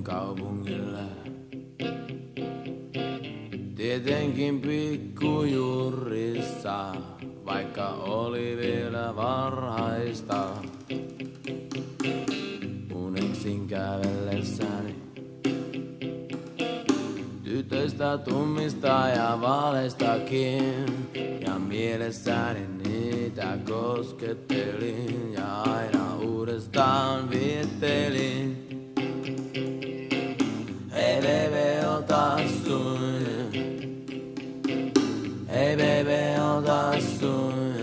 Soitin kaupungille. Tietenkin pikkujurissa, vaikka oli vielä varhaista. Uneksin kävellessäni tytöistä, tummista ja vaaleistakin. Ja mielessäni niitä koskettelin ja aina uudestaan viettelin. Hei baby, ota sun. Hei baby, ota sun.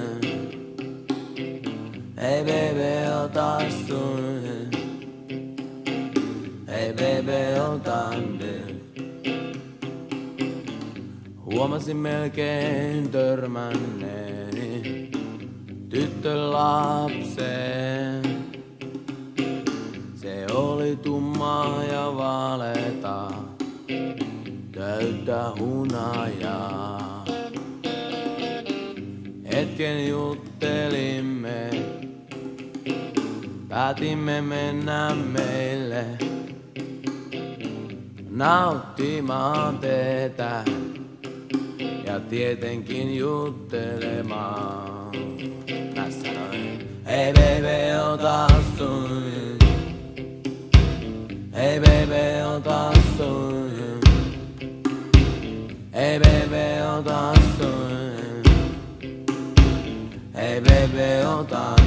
Hei baby, ota sun. Hei baby, ota nyt. Huomasin melkein törmänneeni tyttölapseen. Se oli tummaa ja vaaleeta, täyttä hunajaa. Hetken juttelimme, päätimme mennä meille nauttimaan teetä ja tietenkin juttelemaan. Mä sanoin, hei baby, ota sun. Hei baby, ota sun. Hei baby, ota sun. Hei baby, ota